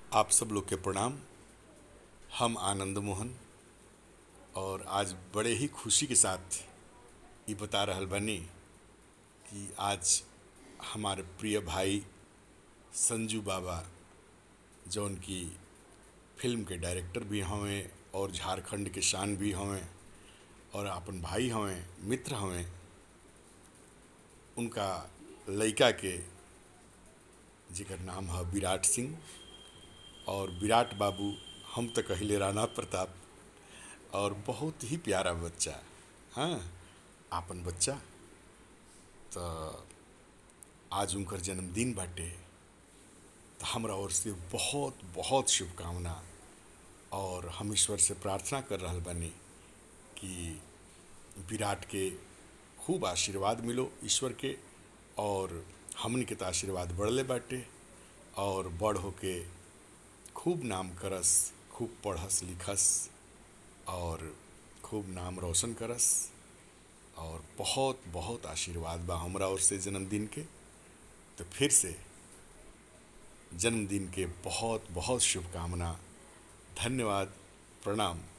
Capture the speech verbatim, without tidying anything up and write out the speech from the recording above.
आप सब लोग के प्रणाम। हम आनंद मोहन और आज बड़े ही खुशी के साथ ये बता रहल बानी कि आज हमारे प्रिय भाई संजू बाबा जौन की फिल्म के डायरेक्टर भी हवें और झारखंड के शान भी हवें और अपन भाई हवें, मित्र हवें, उनका लइका के जेकर नाम है विराट सिंह। और विराट बाबू हम तो कहिले राणा प्रताप और बहुत ही प्यारा बच्चा। हाँ, आपन बच्चा। तो आज उनकर जन्मदिन बाटे, तो हमरा ओर से बहुत बहुत शुभकामना और हम ईश्वर से प्रार्थना कर रहल बानी कि विराट के खूब आशीर्वाद मिलो ईश्वर के, और हमन के तो आशीर्वाद बढ़ले बाटे और बड़ होके खूब नाम करस, खूब पढ़स लिखस और खूब नाम रोशन करस। और बहुत बहुत आशीर्वाद बा हमरा ओर से जन्मदिन के। तो फिर से जन्मदिन के बहुत बहुत शुभकामना। धन्यवाद। प्रणाम।